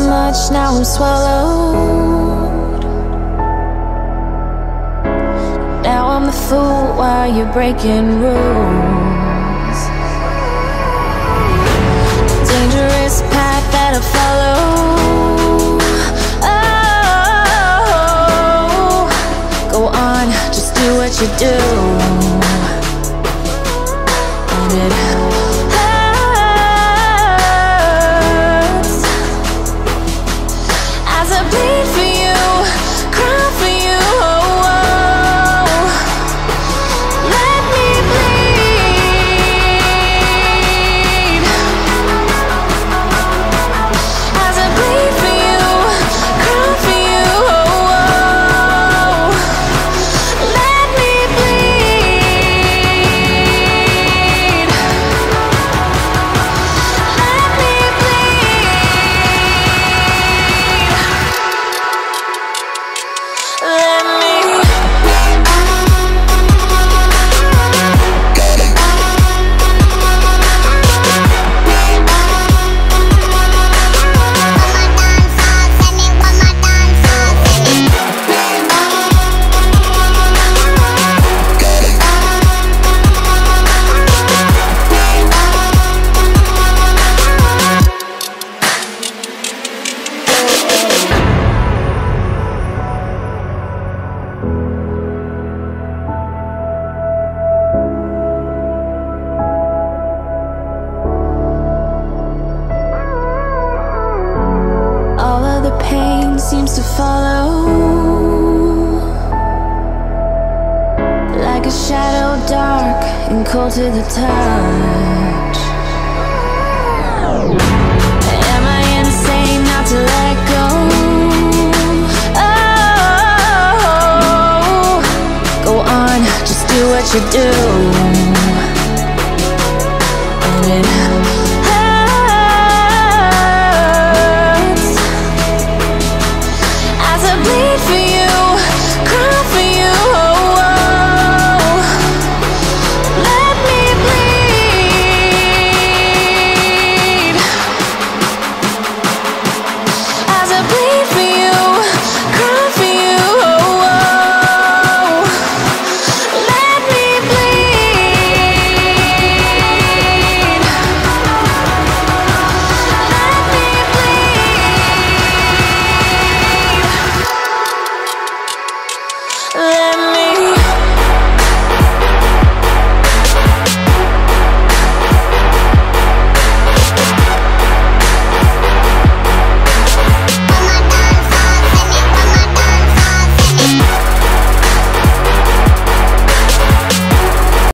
much, now I'm swallowed. Now I'm the fool while you're breaking rules. Dangerous path that I follow. Oh, go on, just do what you do. And it hurts as I bleed for you, cry for you. Oh, oh. Let me bleed as I bleed for you, cry for you. Oh, oh. Let me bleed. Let me all of the pain seems to follow like a shadow, dark and cold to the touch. Am I insane not to let go? Oh, go on, just do what you do. And it